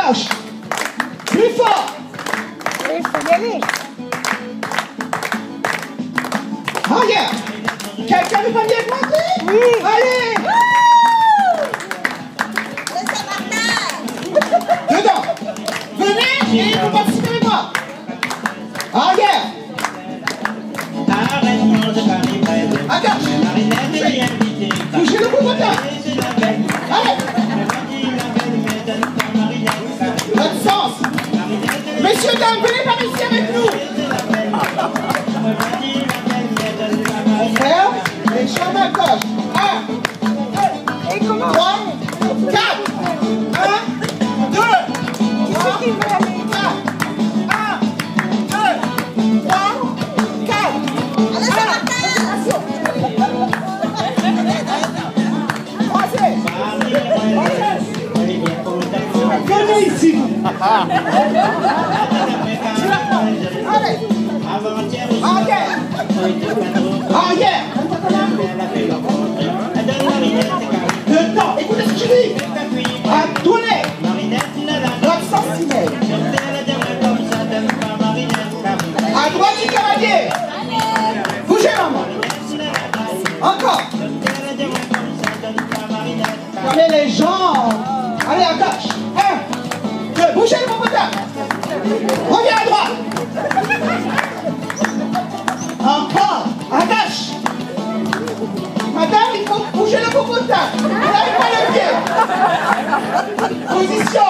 gauche. Plus fort. Il faut y aller. Arrière. Quelqu'un veut pas venir avec moi? Oui. Allez. Dedans. Venez et vous participez avec moi. Arrière. À gauche. Bougez le bout allez. Votre sens. Messieurs, dames, venez par ici avec nous. On ferme les jambes à gauche. 1, 2, 3, 4. 1, 2, 3, 4. 1, 2, 3, 4. Venez ici. Allez. Arrière. Dedans. Écoutez ce que je dis. À tourner. Notre centimètre. À droite du cavalier. Bougez maman. Encore. Fermez les jambes. Allez à gauche. 1, 2. Bougez le moteur. Reviens à droite. Encore. À gauche. Madame, il faut bouger le popotin. Vous n'avez pas le pied. Position.